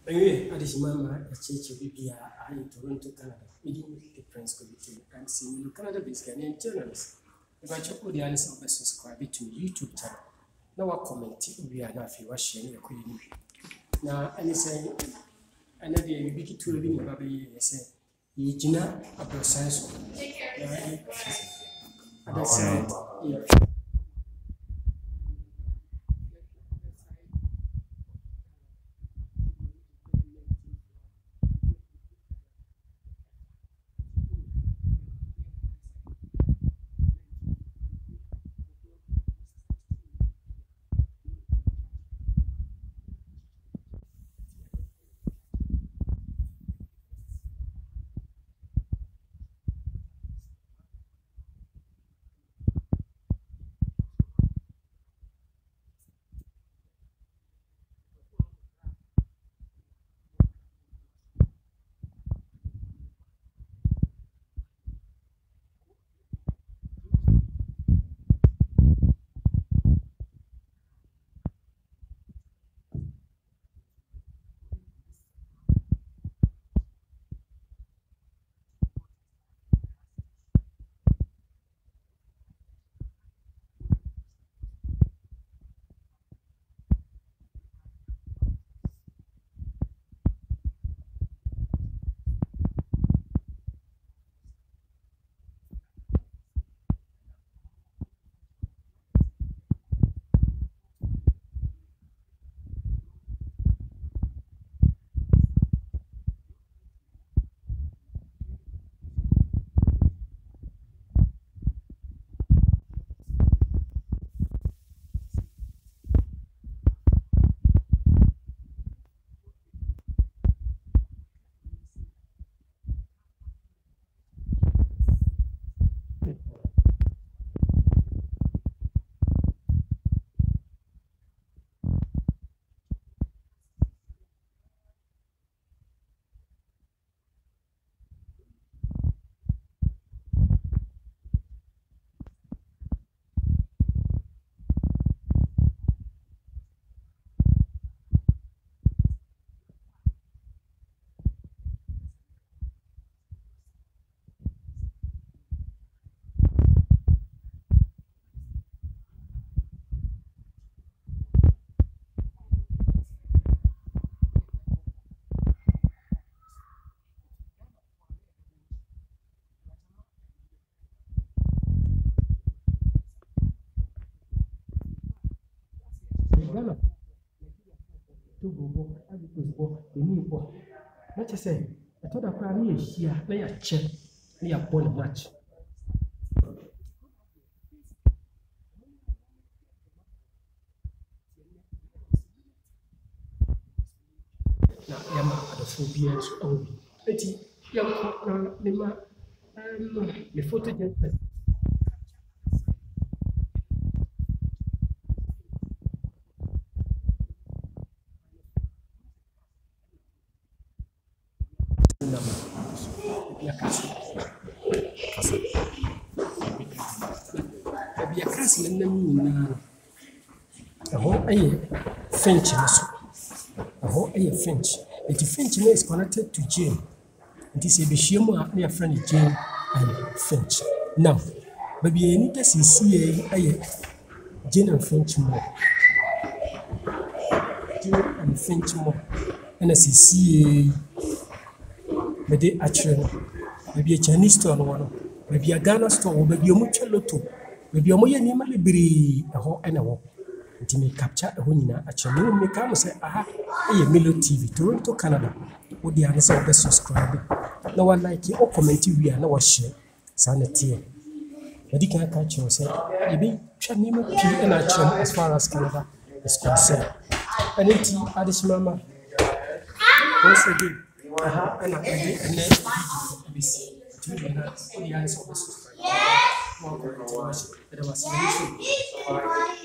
Anyway, Adishimama, a church BBI, Toronto, Canada, meeting the Prince Committee, and seeing Canada based Ghanaian journalists. If I check all the others, I'll subscribe to YouTube channel. Now, I comment, we are not watching your queen. Now, and say, another big to living in Baby, say, Yijina, about science. Other side, Let's say, I thought I probably here, lay a check, lay a ball match. Now, Yama at the phobias only. Betty, young Lima, the photo gentleman. French, French. The French is connected to Jane. It is a Bishimo, near friend Jane and French. Now, baby, you need to see Jane and French more. Jane and French more. And I see maybe actually, maybe a Chinese store, maybe a Ghana store, maybe a mutual lotto, maybe a moya name be a whole and a walk. It may capture a winner. Actually, we may come say, aha, Milo TV, Toronto, Canada. Would the answer of the subscribe? No one like you or comment we are no share. Sanity. But you can't catch yourself. You be trying to P and as far as Canada is concerned. And it's Adishimama. Once again, aha, and I did and then this. The answer of the subscribe. Yes.